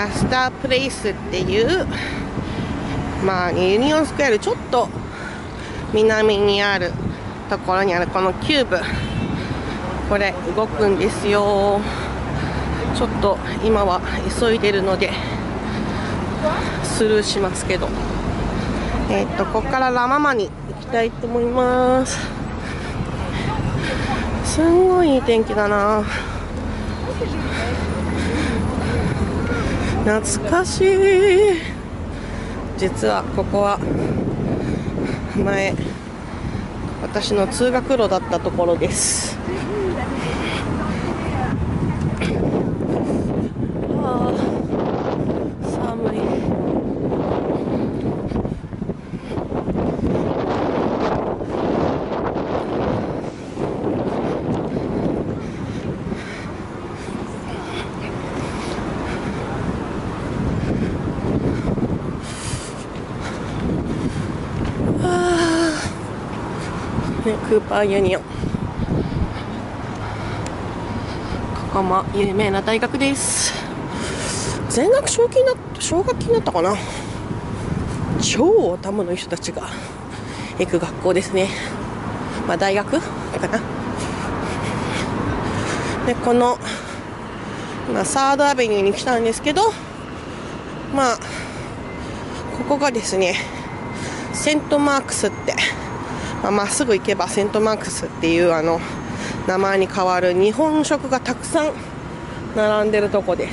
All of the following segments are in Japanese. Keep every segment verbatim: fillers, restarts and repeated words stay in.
アスタープレイスっていう、まあユニオンスクエアよりちょっと南にあるところにあるこのキューブ、これ動くんですよ。ちょっと今は急いでるのでスルーしますけど、えっとここからラ・ママに行きたいと思います。すんごいいい天気だな。懐かしい。実はここは前私の通学路だったところです。ああ、寒い。ね、クーパーユニオン、ここも有名な大学です。全額奨学金だ奨学金だったかな。超頭のいい人たちが行く学校ですね。まあ大学かな。でこの、まあ、サードアベニューに来たんですけど、まあここがですねセントマークスって、まっすぐ行けばセントマークスっていうあの名前に変わる日本食がたくさん並んでるとこです。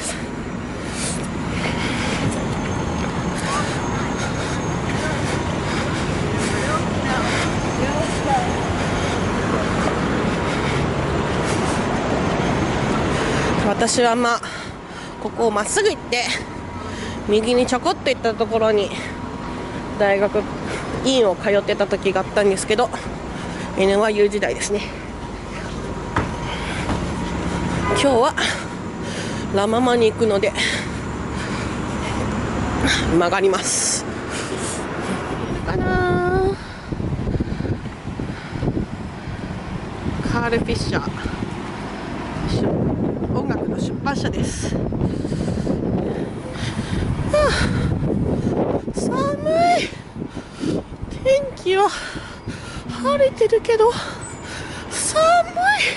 私はまあここをまっすぐ行って右にちょこっと行ったところに大学院を通ってた時があったんですけど、 エヌワイユー 時代ですね。今日はラ・ママに行くので曲がりますかな。カール・フィッシャー、音楽の出版社です。はあ、寒い。天気は晴れてるけど寒い。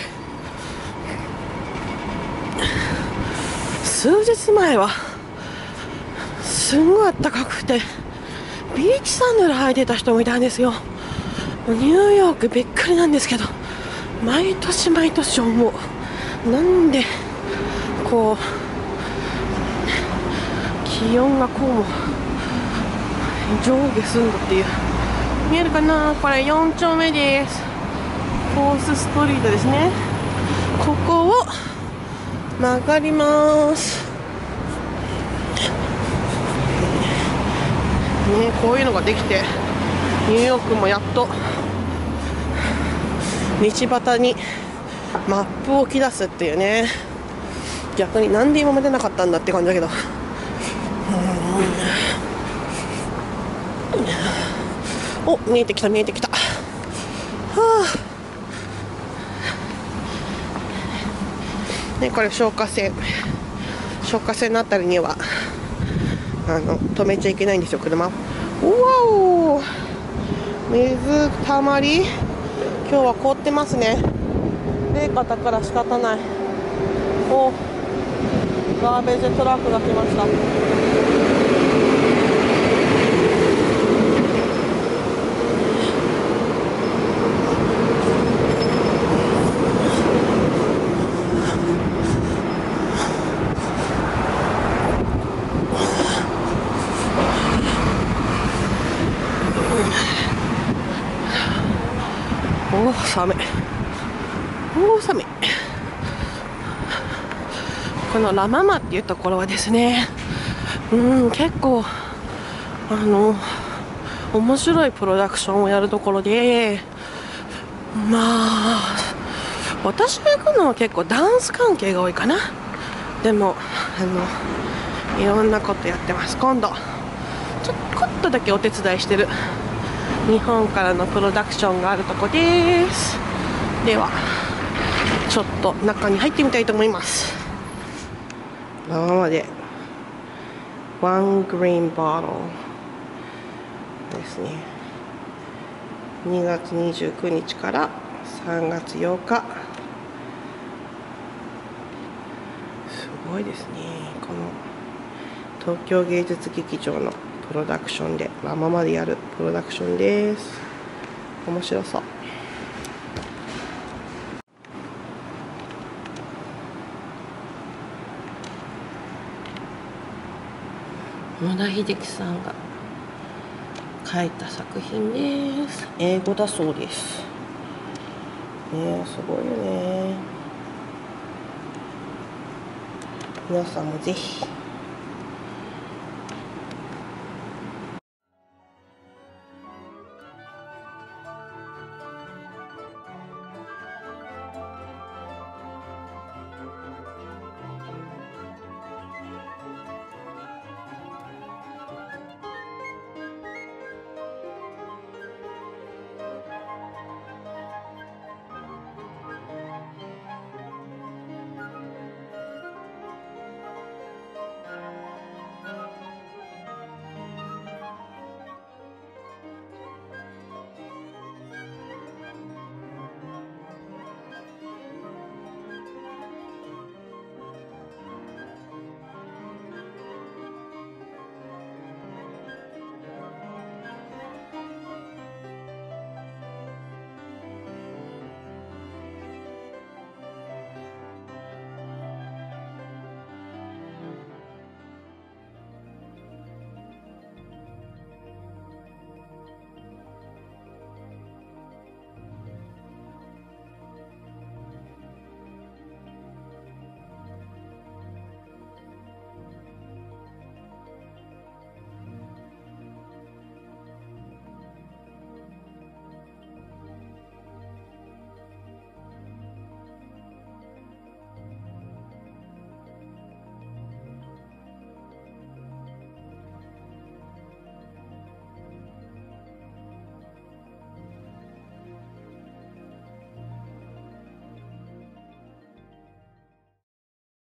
数日前はすんごい暖かくてビーチサンダル履いてた人もいたんですよ。ニューヨークびっくりなんですけど、毎年毎年思う。なんでこう気温がこうも上下するのっていう。見えるかな、これよん丁目です。フォースストリートですね。ここを曲がります。ね、こういうのができてニューヨークもやっと道端にマップを置き出すっていうね。逆になんで今までなかったんだって感じだけど、お、見えてきた見えてきた。はあ、ね、これ消火栓、消火栓のあたりにはあの止めちゃいけないんですよ、車。うわお、水たまり、今日は凍ってますね。冷夏だから仕方ない。お、ガーベージトラックが来ました。おお、寒い。おお、寒い。このラ・ママっていうところはですね、うん、結構あの面白いプロダクションをやるところで、まあ私が行くのは結構ダンス関係が多いかな。でもあのいろんなことやってます。今度ちょこっとだけお手伝いしてる日本からのプロダクションがあるとこです。ではちょっと中に入ってみたいと思います。ラ・ママで One Green Bottle ですね。にがつにじゅうくにちからさんがつようか。すごいですね。この東京芸術劇場のプロダクションでママまでやるプロダクションです。面白そう。野田秀樹さんが書いた作品です。英語だそうです。ねえ、すごいよね。皆さんもぜひ